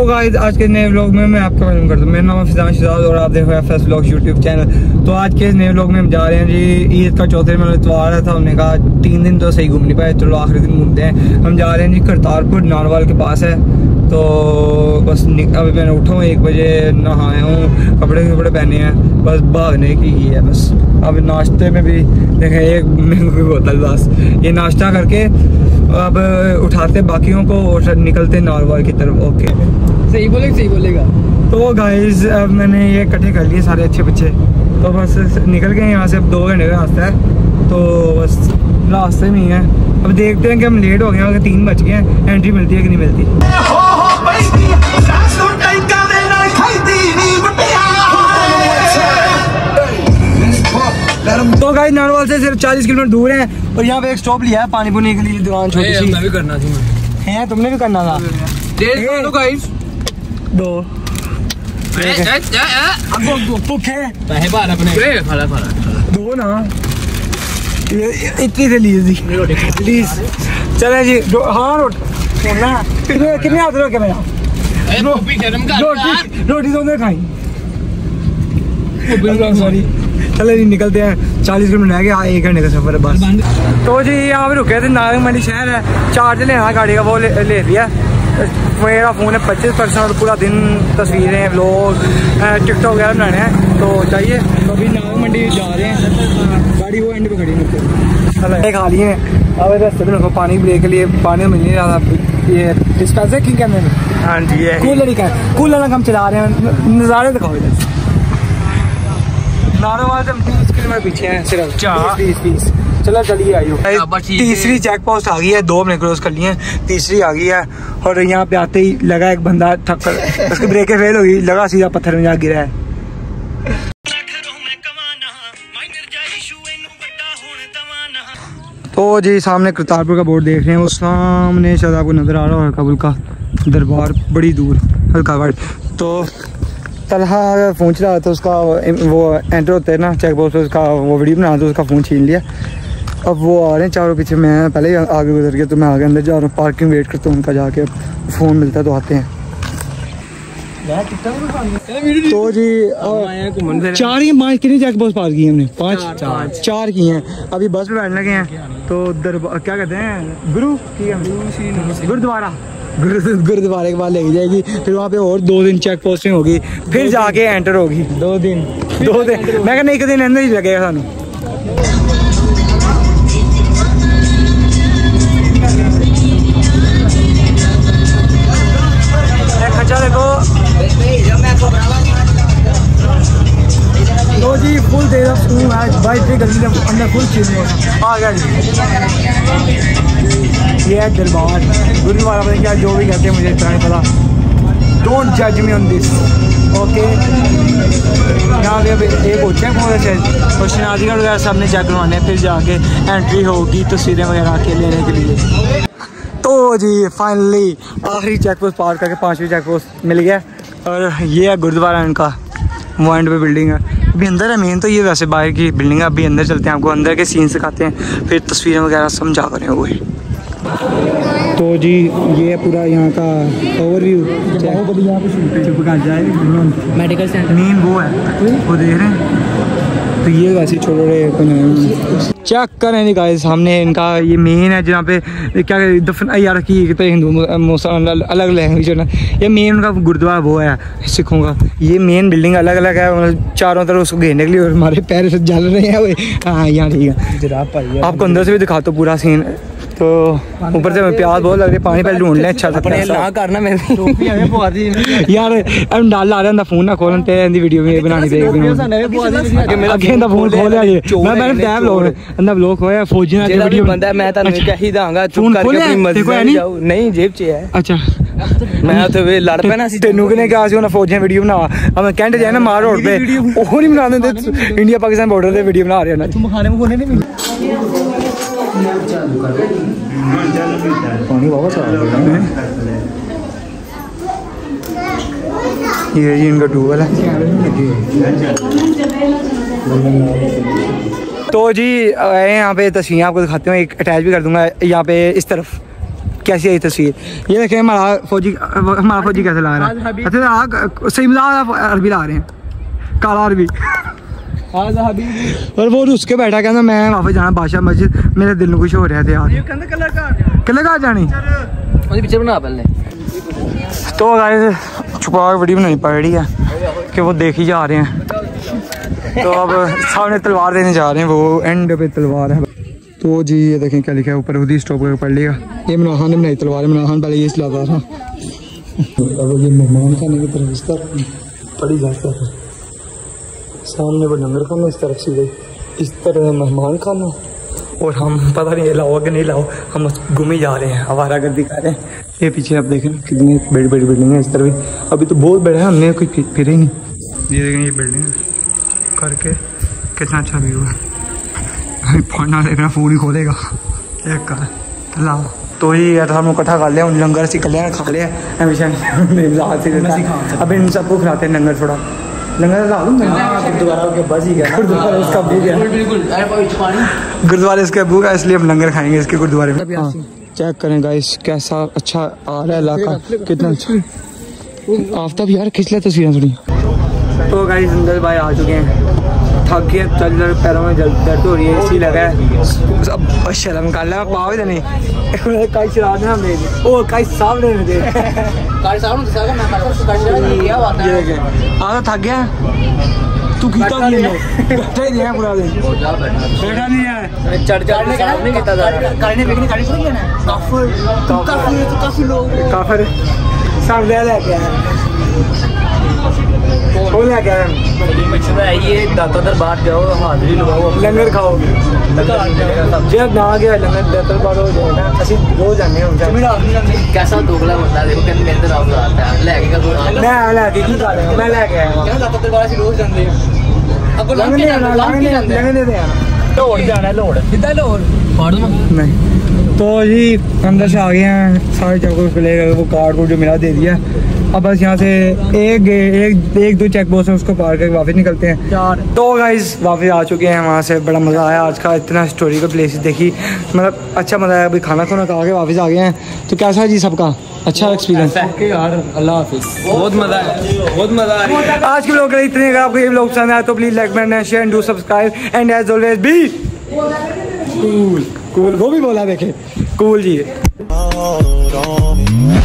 Guys आज के नए व्लॉग में मैं आपका वेलकम करता हूँ। मेरा नाम है फिजान शहजाद और आप देख रहे हैं FS व्लॉग यूट्यूब चैनल। तो आज के इस नए व्लॉग में हम जा रहे हैं जी, ईद का चौथे दिन इतवार है था। हमने कहा 3 दिन तो सही घूम नहीं पाए, चलो आखिरी दिन घूमते हैं। हम जा रहे हैं जी करतारपुर, नारवाल के पास है। तो बस अभी मैंने उठा हूँ 1 बजे, नहाया हूँ, कपड़े पहने हैं, बस भागने की ही है बस। अब नाश्ते में भी देखें 1 मैंगो की बोतल, बस ये नाश्ता करके अब उठाते बाकियों को और निकलते नारवाल की तरफ। ओके सही बोलेगा। तो गाइस अब मैंने ये इकट्ठे कर लिए सारे अच्छे बच्चे, तो बस निकल गए यहाँ से। अब 2 घंटे का रास्ता है, तो बस रास्ते में ही है। अब देखते हैं कि हम लेट हो गए, अगर 3 बज गए हैं, एंट्री मिलती है कि नहीं मिलती। तो गाइस नारवाल से सिर्फ 40 किलोमीटर दूर है और यहाँ पे एक स्टॉप लिया है पानी पुनी के लिए, दुकान छोटी सी। मैं भी करना थी है, तुमने भी करना था। 1.5 गाइस 2 2 ना, इतनी से लीजिए प्लीज। चले जी, हाँ कितने आते हो क्या मेरा रोटी तो नहीं खाई, सॉरी। चले जी निकलते हैं, 40 किलोमीटर रह गया, 1 घंटे का सफर है बस। तो जी यहाँ पे रुके थे, नारंग मंडी शहर है। चार्ज लेना गाड़ी का, वो ले लिया। मेरा फ़ोन है 25% और पूरा दिन तस्वीरें, व्लॉग, टिकटॉक वगैरह बनाने हैं, तो चाहिए। तो अभी नारंग मंडी जा रहे हैं, गाड़ी वो एंड पे खड़ी है। खा लिए हैं, अब रास्ते में रखो पानी ब्रेक के लिए, पानी मिल नहीं रहा था। ये डिस्पेंसर की कहते हैं, हाँ जी ये कूलर ही कह, कूलर हम चला रहे हैं। नज़ारे दिखाओ इधर। नारवाल से 30 किलोमीटर पीछे हैं सिर्फ, 20 चलो चलिए आइयो। तीसरी चेक पोस्ट आ गई है, 2 हमने क्रॉस कर लिए हैं, तीसरी आ गई है। और यहाँ पे आते ही लगा एक बंदा थक कर, उसकी ब्रेकें फेल हो गई, लगा सीधा पत्थर में जा गिरा है। तो जी सामने करतारपुर का बोर्ड देख रहे हैं, वो सामने शायद आपको नजर आ रहा है काबुल का दरबार, बड़ी दूर हल्का वाइट। तो तलहा फ़ोन चला रहा था, उसका वो एंटर होते हैं ना चेक पोस्ट, उसका वो वीडियो बना था, उसका फ़ोन छीन लिया। अब वो आ रहे हैं चारों पीछे, मैं पहले ही आगे गुजर गया, तो मैं आगे अंदर जा रहा हूँ, पार्किंग वेट करता हूँ उनका, जाके फ़ोन मिलता है तो आते हैं। तो जी 4 ही 5 कितनी चेक पोस्ट पास की हमने, 5 4 की हैं। अभी बस में बैठने लगे हैं, तो क्या कहते हैं गुरुद्वारे के बाद लेके जाएगी, फिर वहाँ पे और 2 दिन चेक पोस्टिंग होगी, फिर जाके एंटर होगी। 2 दिन मैं कहना 1 दिन अंदर ही लगेगा सानू। खर्चा देखो। तो जी फुल दे बाइक गली अंदर फुल चीज़ें आ गया जी। ये है दरबार गुरुद्वारा, पता क्या जो भी कहते हैं मुझे इतना नहीं पता। डोंट जज मी ऑन दिस, ओके। यहाँ पे एक होते हैं बहुत अच्छे, और शनाजीगढ़ वगैरह सब ने चेक करवाने, फिर जाके एंट्री होगी तस्वीरें वगैरह के लेने के लिए। तो जी फाइनली आखिरी चेक पोस्ट पार करके 5वीं चेक पोस्ट मिल गया, और ये है गुरुद्वारा इनका, वो एंड पे बिल्डिंग है। अभी अंदर है मेन तो ये, वैसे बाहर की बिल्डिंग है। अभी अंदर चलते हैं, आपको अंदर के सीन दिखाते हैं, फिर तस्वीरें वगैरह समझा करें हुए। तो जी ये पूरा यहाँ का ओवरव्यू, मेडिकल सेंटर मेन वो है, वो देख रहे हैं। तो ये वैसे छोटे चेक करें नहीं गाइस, सामने इनका ये मेन है जहाँ पे क्या दफन यार की हिंदू मुसलमान अलग लैंग्वेज है ना। ये मेन उनका गुरुद्वारा वो है सिखों का। ये मेन बिल्डिंग अलग अलग है, मतलब चारों तरफ उसको घेरने के लिए, और हमारे पैर से जल रहे हैं। हाँ यहाँ ठीक है, आपको अंदर से भी दिखा तो पूरा सीन। तो ऊपर से प्याज बहुत लग रही है, पानी पहले ढूंढ लें अच्छा सा ना करना मेरे यार। अब डाल ला रहा है फोन ना खोलन ते वीडियो में बनानी देगी अगे दा फोन खोलिया ये मैंने टैब लो अंदर ब्लॉक होया फौजी ना वीडियो बंदा मैं तानू कही दांगा चुप करके अपनी मर्जी जाओ। नहीं जेब च है। अच्छा मैं तो वे लड़ पैना सी, तेनू किने कहा सी उन्हें फौजियां वीडियो बना, अब कैंट जाए ना मार रोड पे ओह नहीं बना देंदे, इंडिया पाकिस्तान बॉर्डर पे वीडियो बना रहे हैं ना। तुम खाने में कोने नहीं पानी वापस आ रहा है। ये जी इनका ट्यूबवेल है। तो जी यहाँ पे तस्वीरें आपको दिखाते हूँ, एक अटैच भी कर दूंगा यहाँ पे इस तरफ। कैसी आई तस्वीर। ये देखें हमारा फौजी कैसे ला रहा है। अच्छा सही अरबी ला रहे हैं, काला अरबी। और वो उसके बैठा कहना मैं वापस जाना बादशाह मस्जिद, मेरे दिल में कुछ हो रहा थे यार। कल घर जानी पिक्चर बना पहले। तो गाइस छुपा के वीडियो बनानी पड़ रही है कि वो देख ही जा रहे हैं। तो अब सामने तलवार देने जा रहे हैं, वो एंड पे तलवार है। तो जी ये देखें क्या लिखा है ऊपर, खुद ही स्टॉप करके पढ़ लिया। ये इमरान खान ने बनाई तलवार, इमरान खान पहले ये चलाता था। अब ये मेहमान खाने की तरफ इस तरफ पड़ी जाता है, सामने वो लंगर खाना इस तरफ सीधे, इस तरह मेहमान खाना। और हम पता नहीं लाओ कि नहीं लाओ, हम घूम ही जा रहे हैं, आवारा गर्दी कर रहे हैं। ये पीछे आप देखें कितनी बड़ी बड़ी बिल्डिंग है इस तरफ भी, अभी तो बहुत बड़ा है, हमने कोई फिर ही नहीं। ये देखें ये बिल्डिंग करके कितना अच्छा व्यू है। फोन देखना फोन ही खोलेगा एक कर ला। तो ही यार हम इकट्ठा कर लिया, उन लंगर से कर लिया, खा लिया हमेशा। अब इन सबको खिलाते हैं लंगर, थोड़ा लंगर ला लूँ गुरुद्वारा के बस ही गया, गुरुद्वारा इसका भूख है, गुरुद्वारे इसका भूख है, इसलिए हम लंगर खाएंगे इसके गुरुद्वारे में। हाँ चेक करें गाइस कैसा अच्छा आ रहा है इलाका, कितना अच्छा। आफ्ताब यार खिंच ले तस्वीरें थोड़ी। तो गाइस अंदर भाई आ चुके हैं, थक गए, चल पैरों में दर्द हो रही है, इसी लगा है। अब शर्म निकाल रहा है पाव ही नहीं, कई शराब ना दे ओ कई साहब ने दे कई साहब ने साहब मैं आ थक गया तू कीता नहीं है, बैठा ही नहीं है पूरा दिन, बैठा नहीं है, चढ़ चढ़ने का नहीं कितना जा रहा है, करने बेकने गाड़ी थोड़ी है ना, काफी लोग काफिर सब ले के आए, हो गया क्या ये दाता दरबार जाओ, हाजिरी लगाओ, लंगर खाओ, जब ना गया लंगर दाता दरबार हो जाए ना, असि रोज आने हैं। कैसा दोगला बंदा देखो कहने मेरे तो राम आता है लेके का मैं लेके की कर रहा मैं लेके आया क्या दाता दरबार से रोज जाते हैं। अब लंगर लंगर दे यार, लोड जाना है, लोड कितना लोड फाड़ दूं नहीं। तो जी अंदर से आ गए हैं, सारे चौकों पे ले गए, वो कार्ड जो मिला दे दिया। अब बस यहाँ से एक दो चेक पोस्ट है उसको पार करके वापस निकलते हैं यार। तो गाइस वापस आ चुके हैं वहाँ से, बड़ा मज़ा आया आज का, इतना हिस्टोरिकल प्लेसेस देखी, मतलब अच्छा मज़ा आया। अभी खाना खुना खा के वापस आ गए हैं। तो कैसा है जी सबका अच्छा एक्सपीरियंस यार? अल्लाह हाफिज़, बहुत मज़ा आया, बहुत मज़ा आया। आज के लोग इतने, अगर आपको ये लोग पसंद आया तो please like and share and do subscribe and as always be cool. वो भी बोला देखे कूल जी।